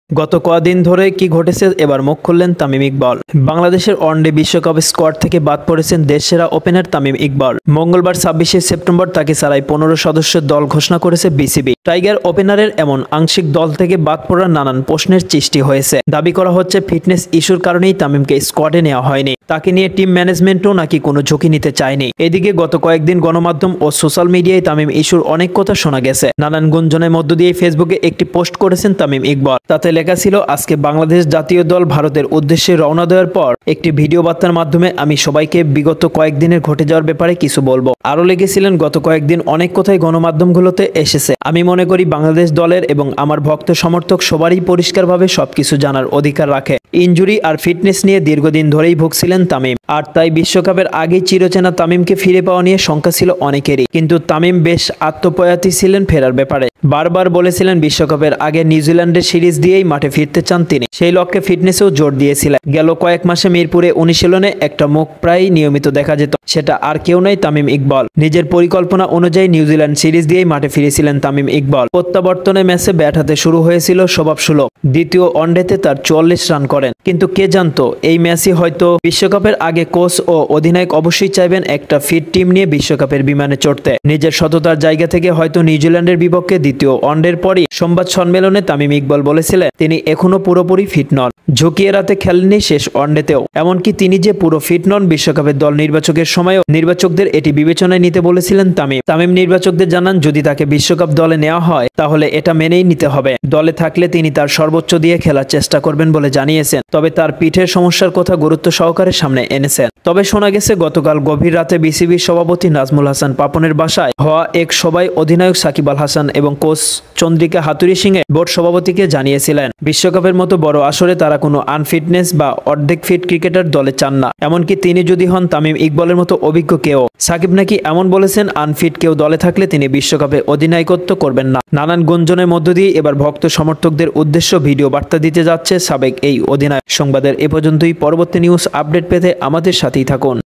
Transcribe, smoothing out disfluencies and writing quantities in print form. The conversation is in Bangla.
গত কদিন ধরে কি ঘটেছে এবার মুখ খুললেন তামিম ইকবাল। বাংলাদেশের ওয়ানডে বিশ্বকাপ স্কোয়াড থেকে বাদ পড়েছেন দেশসেরা ওপেনার তামিম ইকবাল। মঙ্গলবার ২৬শে সেপ্টেম্বর তাকে ছাড়াই ১৫ সদস্যের দল ঘোষণা করেছে বিসিবি। টাইগার ওপেনারের এমন আংশিক দল থেকে বাদ পড়ার নানান প্রশ্নের সৃষ্টি হয়েছে। দাবি করা হচ্ছে ফিটনেস ইস্যুর কারণেই তামিমকে স্কোয়াডে নেওয়া হয়নি। তাকে নিয়ে টিম ম্যানেজমেন্টও নাকি কোনো ঝুঁকি নিতে চায়নি। এদিকে গত কয়েকদিন গণমাধ্যম ও সোশ্যাল মিডিয়ায় তামিম ইস্যুর অনেক কথা শোনা গেছে। নানান গুঞ্জনের মধ্য দিয়ে ফেসবুকে একটি পোস্ট করেছেন তামিম ইকবাল। তাতে লেখা ছিল, আজকে বাংলাদেশ জাতীয় দল ভারতের উদ্দেশ্যে রওনা দেওয়ার পর একটি ভিডিও বার্তার মাধ্যমে আমি সবাইকে বিগত কয়েকদিনের ঘটে যাওয়ার ব্যাপারে কিছু বলবো। আরো লিখেছিলেন, গত কয়েকদিন অনেক কথাই গণমাধ্যমগুলোতে এসেছে। আমি মনে করি বাংলাদেশ দলের এবং আমার ভক্ত সমর্থক সবারই পরিষ্কারভাবে সবকিছু জানার অধিকার রাখে। ইনজুরি আর ফিটনেস নিয়ে দীর্ঘদিন ধরেই ভুগছিলেন তামিম, আর তাই বিশ্বকাপের আগেই চিরচেনা তামিমকে ফিরে পাওয়া নিয়ে শঙ্কা ছিল অনেকেরই। কিন্তু তামিম বেশ আত্মপ্রয়াতী ছিলেন ফেরার ব্যাপারে। বারবার বলেছিলেন বিশ্বকাপের আগে নিউজিল্যান্ডের সিরিজ দিয়েই মাঠে ফিরতে চান তিনি। সেই লক্ষ্যে ফিটনেসেও জোর দিয়েছিলেন। গেল কয়েক মাসে মিরপুরে অনুশীলনে একটা মুখ প্রায় নিয়মিত দেখা যেত। সেটা আর কেউ নয়, তামিম ইকবাল। নিজের পরিকল্পনা অনুযায়ী নিউজিল্যান্ড সিরিজ দিয়েই মাঠে ফিরেছিলেন তামিম ইকবাল। প্রত্যাবর্তনে ম্যাচে ব্যাট হাতে শুরু হয়েছিল স্বভাবসুলভ। দ্বিতীয় ওয়ানডেতে তার ৪৪ রান করেন। কিন্তু কে জানতো এই ম্যাচই হয়তো বিশ্বকাপের আগে কোচ ও অধিনায়ক অবশ্যই চাইবেন একটা ফিট টিম নিয়ে বিশ্বকাপের বিমানে চড়তে। নিজের সততার জায়গা থেকে হয়তো নিউজিল্যান্ডের বিপক্ষে দ্বিতীয় ওয়ানডের পরই সংবাদ সম্মেলনে তামিম ইকবাল বলেছিলেন তিনি এখনো পুরোপুরি ফিট নন। ঝুঁকি এড়াতে খেলেননি শেষ ওয়ানডেতেও। এমনকি তিনি যে পুরো ফিট নন বিশ্বকাপের দল নির্বাচকের সময়ও নির্বাচকদের এটি বিবেচনায় নিতে বলেছিলেন তামিম। তামিম নির্বাচকদের জানান, যদি তাকে বিশ্বকাপ দলে নেওয়া হয় তাহলে এটা মেনেই নিতে হবে। দলে থাকলে তিনি তার সর্বোচ্চ দিয়ে খেলার চেষ্টা করবেন বলে জানিয়েছেন। তবে তার পিঠের সমস্যার কথা গুরুত্ব সহকারে সামনে এনেছেন। তবে শোনা গেছে গতকাল গভীর রাতে বিসিবির সভাপতি নাজমুল হাসান পাপনের বাসায় হওয়া এক সভায় অধিনায়ক সাকিব আল হাসান এবং কোচ চন্দ্রিকা হাতুড়ি সিংহে বোর্ড সভাপতিকে জানিয়েছিলেন বিশ্বকাপের মতো বড় আসরে তারা কোনো আনফিটনেস বা অর্ধেক ফিট ক্রিকেটার দলে চান না। এমনকি তিনি যদি হন তামিম ইকবালের মতো অভিজ্ঞ কেউ। সাকিব নাকি এমন বলেছেন, আনফিট কেউ দলে থাকলে তিনি বিশ্বকাপে অধিনায়কত্ব করবেন না। নানান গুঞ্জনের মধ্য দিয়ে এবার ভক্ত সমর্থকদের উদ্দেশ্য ভিডিও বার্তা দিতে যাচ্ছে সাবেক এই অধিনায়ক। সংবাদের এ পর্যন্তই। পরবর্তী নিউজ আপডেট পেতে আমাদের সাথেই থাকুন।